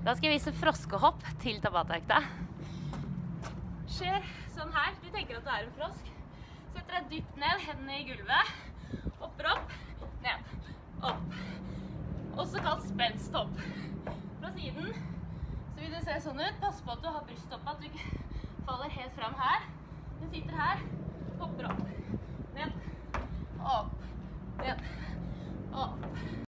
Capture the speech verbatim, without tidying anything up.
Da skal jeg vise froskehopp til Tabata-økta. Skjer sånn her. Du tenker at du er en frosk. Setter deg dypt ned, hendene i gulvet. Hopper opp, ned, opp. Også kalt spensthopp. Fra siden så vil det se sånn ut. Pass på at du har brysthoppet, at du faller helt frem her. Du sitter her, hopper opp, ned, opp, ned, opp.